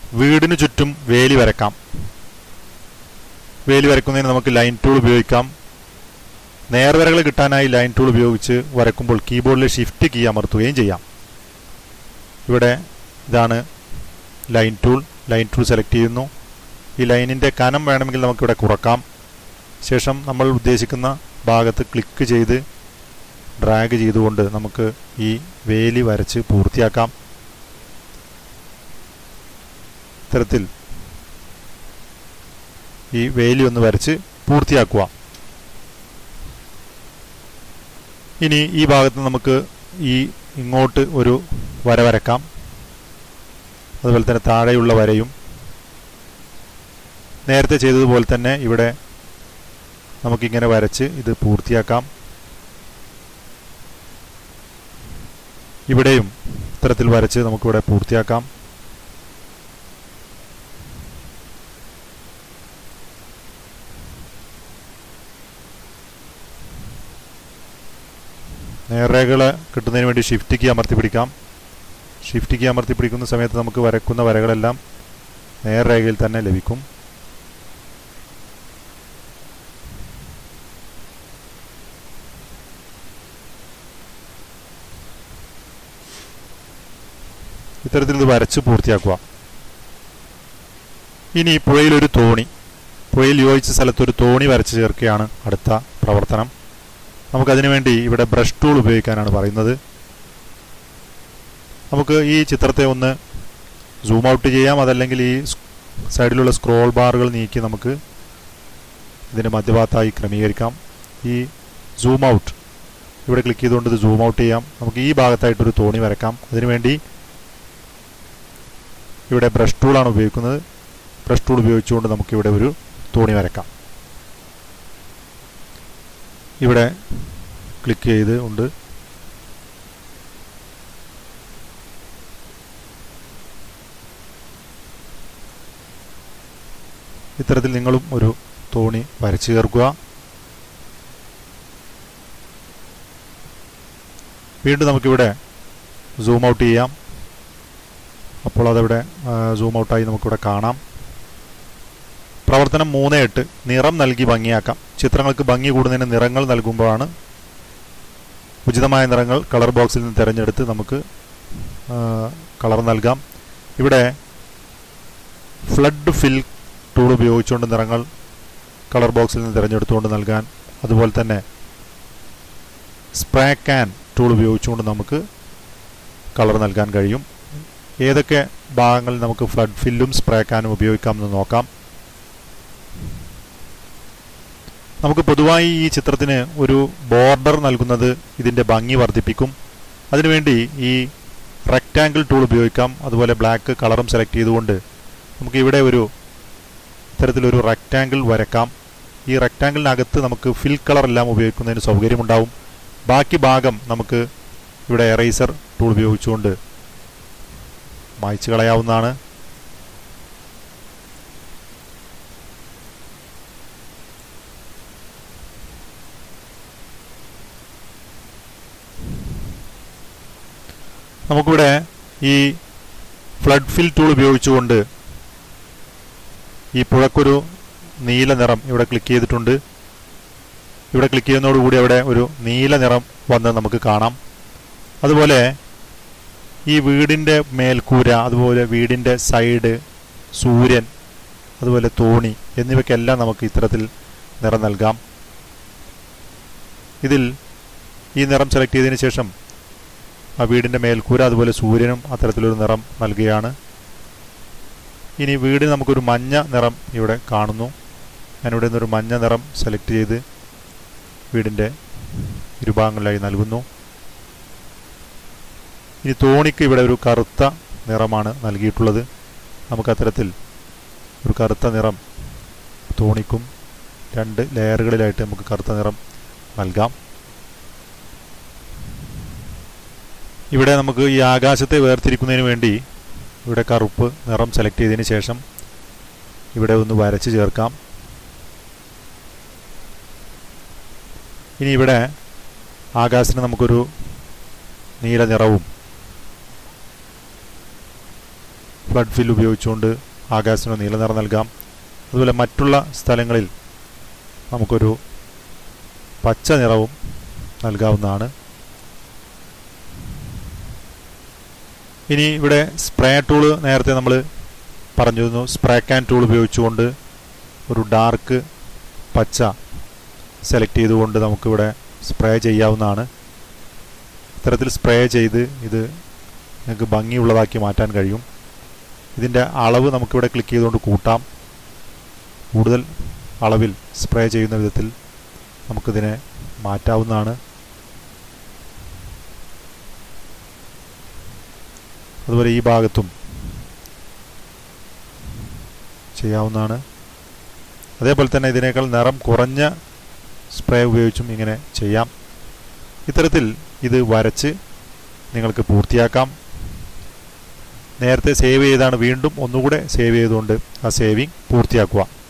വീടിന് ചുറ്റും വേലി വരക്കാം. വേലി വരയ്ക്കുന്നതിന് നമുക്ക് ലൈൻ ടൂൾ ഉപയോഗിക്കാം. നേർവരകൾ കിട്ടാനായി ലൈൻ ടൂൾ ഉപയോഗിച്ച് വരയ്ക്കുമ്പോൾ കീബോർഡിലെ ഷിഫ്റ്റ് കീ അമർത്തുകയും ചെയ്യാം. ഇവിടെ ഇതാണ് line tool. Line tool select ചെയ്യുന്നു. ഈ ലൈനിൻ്റെ കനം വേണമെങ്കിൽ നമുക്കിവിടെ കുറക്കാം. ശേഷം നമ്മൾ ഉദ്ദേശിക്കുന്ന ഭാഗത്ത് ക്ലിക്ക് ചെയ്ത് ഡ്രാഗ് ചെയ്തുകൊണ്ട് നമുക്ക് ഈ വേലി വരച്ച് പൂർത്തിയാക്കാം. ഇത്തരത്തിൽ ഈ വേലി ഒന്ന് വരച്ച് പൂർത്തിയാക്കുക. ഇനി ഈ ഭാഗത്ത് നമുക്ക് ഇങ്ങോട്ട് ഒരു വര വരക്കാം. അതുപോലെ തന്നെ താഴെയുള്ള വരയും നേരത്തെ ചെയ്തതുപോലെ തന്നെ ഇവിടെ നമുക്കിങ്ങനെ വരച്ച് ഇത് പൂർത്തിയാക്കാം. ഇവിടെയും ഇത്തരത്തിൽ വരച്ച് നമുക്കിവിടെ പൂർത്തിയാക്കാം. നേർരേഖകൾ കിട്ടുന്നതിന് വേണ്ടി ഷിഫ്റ്റ് കീ അമർത്തി പിടിക്കാം. ഷിഫ്റ്റ് കീ അമർത്തി പിടിക്കുന്ന സമയത്ത് നമുക്ക് വരക്കുന്ന വരകളെല്ലാം നേർരേഖയിൽ തന്നെ ലഭിക്കും. ഇത്തരത്തിൽ ഇത് വരച്ച് പൂർത്തിയാക്കുക. ഇനി പുഴയിലൊരു തോണി, പുഴയിൽ യോജിച്ച സ്ഥലത്തൊരു തോണി വരച്ച് ചേർക്കുകയാണ് അടുത്ത പ്രവർത്തനം. നമുക്കതിനു വേണ്ടി ഇവിടെ ബ്രഷ് ടൂൾ ഉപയോഗിക്കാനാണ് പറയുന്നത്. നമുക്ക് ഈ ചിത്രത്തെ ഒന്ന് സൂം ഔട്ട് ചെയ്യാം. അതല്ലെങ്കിൽ ഈ സൈഡിലുള്ള സ്ക്രോൾ ബാറുകൾ നീക്കി നമുക്ക് ഇതിൻ്റെ മധ്യഭാഗത്തായി ക്രമീകരിക്കാം. ഈ സൂം ഔട്ട് ഇവിടെ ക്ലിക്ക് ചെയ്തുകൊണ്ട് ഇത് സൂം ഔട്ട് ചെയ്യാം. നമുക്ക് ഈ ഭാഗത്തായിട്ടൊരു തോണി വരക്കാം. അതിനുവേണ്ടി ഇവിടെ ബ്രഷ് ടൂളാണ് ഉപയോഗിക്കുന്നത്. ബ്രഷ് ടൂൾ ഉപയോഗിച്ചുകൊണ്ട് നമുക്കിവിടെ ഒരു തോണി വരക്കാം. ഇവിടെ ക്ലിക്ക് ചെയ്ത് കൊണ്ട് ഇത്തരത്തിൽ നിങ്ങളും ഒരു തോണി വരച്ചു ചേർക്കുക. വീണ്ടും നമുക്കിവിടെ സൂം ഔട്ട് ചെയ്യാം. അപ്പോൾ അതവിടെ സൂം ഔട്ടായി നമുക്കിവിടെ കാണാം. പ്രവർത്തനം 3.8 നിറം നൽകി ഭംഗിയാക്കാം. ചിത്രങ്ങൾക്ക് ഭംഗി കൂടുന്നതിന് നിറങ്ങൾ നൽകുമ്പോഴാണ് ഉചിതമായ നിറങ്ങൾ കളർ ബോക്സിൽ നിന്ന് തിരഞ്ഞെടുത്ത് നമുക്ക് കളർ നൽകാം. ഇവിടെ ഫ്ലഡ് ഫിൽ ടൂൾ ഉപയോഗിച്ചുകൊണ്ട് നിറങ്ങൾ കളർ ബോക്സിൽ നിന്ന് തിരഞ്ഞെടുത്തുകൊണ്ട് നൽകാൻ, അതുപോലെ തന്നെ സ്പ്രേ ക്യാൻ ടൂൾ ഉപയോഗിച്ചുകൊണ്ട് നമുക്ക് കളർ നൽകാൻ കഴിയും. ഏതൊക്കെ ഭാഗങ്ങളിൽ നമുക്ക് ഫ്ലഡ് ഫില്ലും സ്പ്രേ ക്യാനും ഉപയോഗിക്കാമെന്ന് നോക്കാം. നമുക്ക് പൊതുവായി ഈ ചിത്രത്തിന് ഒരു ബോർഡർ നൽകുന്നത് ഇതിൻ്റെ ഭംഗി വർദ്ധിപ്പിക്കും. അതിനുവേണ്ടി ഈ റെക്റ്റാങ്കിൾ ടൂൾ ഉപയോഗിക്കാം. അതുപോലെ ബ്ലാക്ക് കളറും സെലക്ട് ചെയ്തുകൊണ്ട് നമുക്ക് ഇവിടെ ഒരു ഇത്തരത്തിലൊരു റെക്റ്റാങ്കിൾ വരക്കാം. ഈ റെക്റ്റാങ്കിളിനകത്ത് നമുക്ക് ഫിൽ കളർ എല്ലാം ഉപയോഗിക്കുന്നതിന് സൗകര്യമുണ്ടാവും. ബാക്കി ഭാഗം നമുക്ക് ഇവിടെ എറേസർ ടൂൾ ഉപയോഗിച്ചുകൊണ്ട് മായ്ച്ചു കളയാവുന്നതാണ്. നമുക്കിവിടെ ഈ ഫ്ലഡ് ഫിൽ ടൂൾ ഉപയോഗിച്ചുകൊണ്ട് ഈ പുഴക്കൊരു നീല നിറം ഇവിടെ ക്ലിക്ക് ചെയ്തിട്ടുണ്ട്. ഇവിടെ ക്ലിക്ക് ചെയ്യുന്നതോടുകൂടി അവിടെ ഒരു നീല നിറം വന്ന് നമുക്ക് കാണാം. അതുപോലെ ഈ വീടിൻ്റെ മേൽക്കൂര, അതുപോലെ വീടിൻ്റെ സൈഡ്, സൂര്യൻ, അതുപോലെ തോണി എന്നിവയ്ക്കെല്ലാം നമുക്ക് ഇത്തരത്തിൽ നിറം നൽകാം. ഇതിൽ ഈ നിറം സെലക്ട് ചെയ്തതിന് ശേഷം ആ വീടിൻ്റെ മേൽക്കൂര, അതുപോലെ സൂര്യനും അത്തരത്തിലൊരു നിറം നൽകുകയാണ്. ഇനി വീടിന് നമുക്കൊരു മഞ്ഞ നിറം ഇവിടെ കാണുന്നു. ഞാനിവിടെ നിന്നൊരു മഞ്ഞ നിറം സെലക്ട് ചെയ്ത് വീടിൻ്റെ ഇരുഭാഗങ്ങളിലായി നൽകുന്നു. ഇനി തോണിക്ക് ഇവിടെ ഒരു കറുത്ത നിറമാണ് നൽകിയിട്ടുള്ളത്. നമുക്ക് അത്തരത്തിൽ ഒരു കറുത്ത നിറം തോണിക്കും 2 ലെയറുകളിലായിട്ട് നമുക്ക് കറുത്ത നിറം നൽകാം. ഇവിടെ നമുക്ക് ഈ ആകാശത്തെ വേർതിരിക്കുന്നതിന് വേണ്ടി ഇവിടെ കറുപ്പ് നിറം സെലക്ട് ചെയ്തതിന് ശേഷം ഇവിടെ ഒന്ന് വരച്ച് ചേർക്കാം. ഇനി ഇവിടെ ആകാശത്തിന് നമുക്കൊരു നീല നിറവും ഫ്ലഡ് ഫിൽ ഉപയോഗിച്ചുകൊണ്ട് ആകാശത്തിന് നീല നിറം നൽകാം. അതുപോലെ മറ്റുള്ള സ്ഥലങ്ങളിൽ നമുക്കൊരു പച്ച നിറവും നൽകാവുന്നതാണ്. ഇനി ഇവിടെ സ്പ്രേ ടൂള് നേരത്തെ നമ്മൾ പറഞ്ഞിരുന്നു. സ്പ്രേ ക്യാൻ ടൂൾ ഉപയോഗിച്ചുകൊണ്ട് ഒരു ഡാർക്ക് പച്ച സെലക്ട് ചെയ്തുകൊണ്ട് നമുക്കിവിടെ സ്പ്രേ ചെയ്യാവുന്നതാണ്. ഇത്തരത്തിൽ സ്പ്രേ ചെയ്ത് ഇത് നിങ്ങൾക്ക് ഭംഗിയുള്ളതാക്കി മാറ്റാൻ കഴിയും. ഇതിൻ്റെ അളവ് നമുക്കിവിടെ ക്ലിക്ക് ചെയ്തുകൊണ്ട് കൂട്ടാം. കൂടുതൽ അളവിൽ സ്പ്രേ ചെയ്യുന്ന വിധത്തിൽ നമുക്കിതിനെ മാറ്റാവുന്നതാണ്. അതുപോലെ ഈ ഭാഗത്തും ചെയ്യാവുന്നതാണ്. അതേപോലെ തന്നെ ഇതിനേക്കാൾ നിറം കുറഞ്ഞ സ്പ്രേ ഉപയോഗിച്ചും ഇങ്ങനെ ചെയ്യാം. ഇത്തരത്തിൽ ഇത് വരച്ച് നിങ്ങൾക്ക് പൂർത്തിയാക്കാം. നേരത്തെ സേവ് ചെയ്താണ് വീണ്ടും ഒന്നുകൂടെ സേവ് ചെയ്തുകൊണ്ട് ആ സേവിങ് പൂർത്തിയാക്കുക.